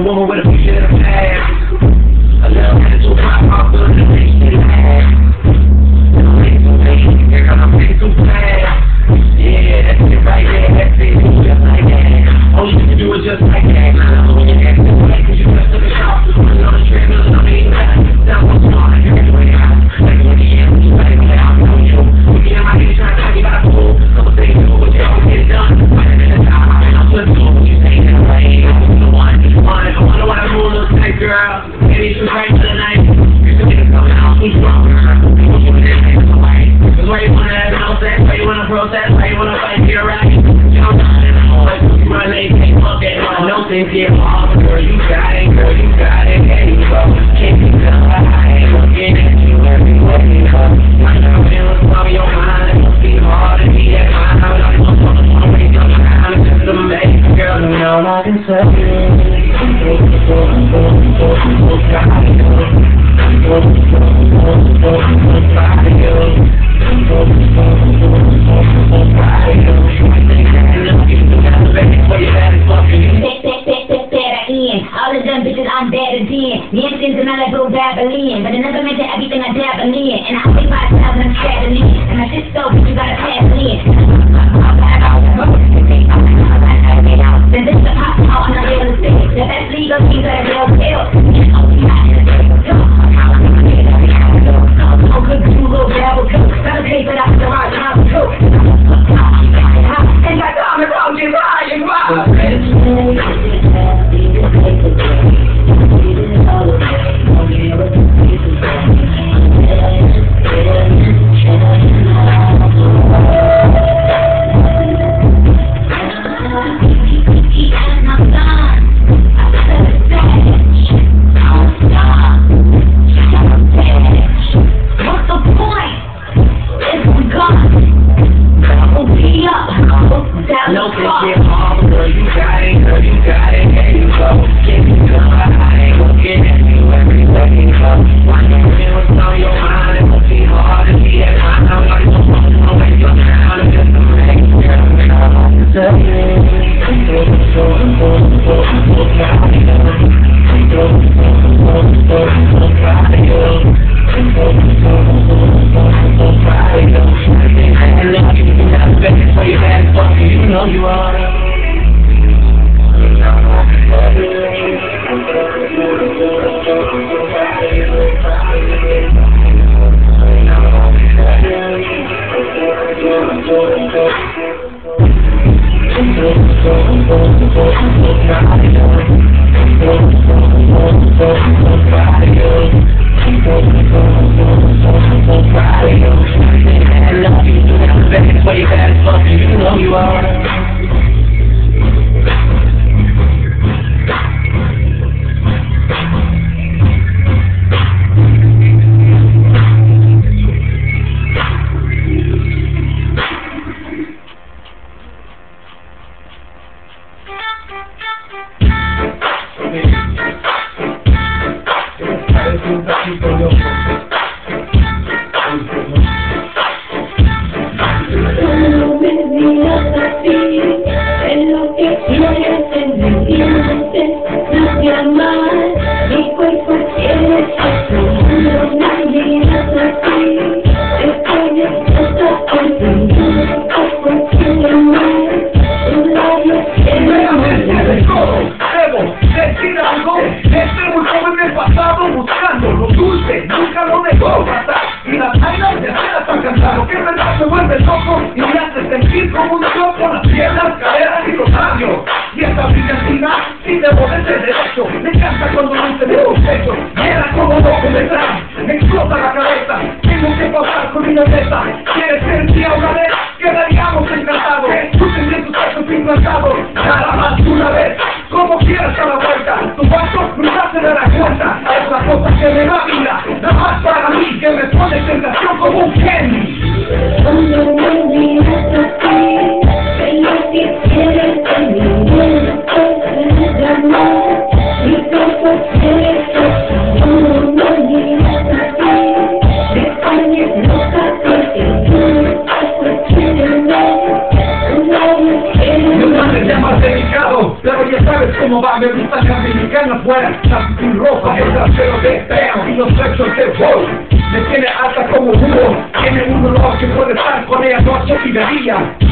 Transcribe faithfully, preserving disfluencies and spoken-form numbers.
woman with a picture of the past. A little mental pop off of the thing she had. I'm making some things, girl, I'm making some plans. Yeah, that's it right there, that's it, just like that. All you can do is just like that. Nah, when you're acting right, cause you messed up the shop. Running on the treadmill and I'm eating back. That was smart, you can do it out. Like when you am, you better get out, know you. We get in my head trying to tell you about the pool. Couple things do, but you don't get it done. Right in the top, and I'm flip through what you say in the way. I'm the one, just one. I wonder what that moon looks like, girl. Maybe she's right for the night. You're still getting coming out, who's wrong, girl? People doing this, ain't no way. Cause why you wanna have no sex? Why you wanna protest? Why you wanna fight for your right? You don't know that I'm always run late, can't fuck it. I know things get hard, but girl, you got it, girl, you got it. There you go. Can't be done, I ain't looking at you everywhere you go. I know feelings on your mind, it must be hard to be that kind. I know something wrong with your time, it's just a mess. Girl, you know I can say it. All of them bitches I'm better than. Dancing to my level babbling, but I never meant to everything I dabble in. And I think myself and I'm straddling, and my shit's so bitch you gotta pass it in. Then this the pop out and I'm able to stick. The best legal things that are real kill. I'm good to do a little dabble too. Gotta pay for that the right time too. And my diamond wrong is high and wild. No, this shit hard, girl, you got it, girl, you got it, there you go. Can't be done, I ain't looking at you everywhere you go. Why you feel what's on your mind, it must be hard to be that kind. I'm like, no, no, no, waste your time, it's just a mess, girl, I'm not to tell you. You know you are. You know you are. Buscando lo dulce, nunca lo dejó pasar. Y las vainas de cera están cantando. Que verdad me vuelve loco y me hace sentir como un shock con las piernas, caderas y los labios. Y esta brillantina, si debo de ser derecho. Me encanta cuando luce de los pechos. Y era como loco detrás, me explota la cabeza. Tengo que pasar con mi nobleza. ¿Quieres ser tía una vez? Quedaríamos encantados. Tú tendrías tus besos implantados. Nada más una vez, como quieras a la vuelta. Tu paso cruzaste de la cuenta. Es la cosa que me da vida. Nada más para mí, que me pone tentación como un candy. Cuando me miras así, sé lo que quieres de mí. Puedes llamar, mi cuerpo quiere que cuando me miras así, me pones loca porque tú ojos quieren ver, un labio quiere ver. No me llamas delicado, pero ya está sabes cómo va, me gustan las mexicanas buenas, las sin ropa, el trasero de feo y los sexos de wow. Me tiene alta como búho, tiene un olor que puede estar con ella noche y de día.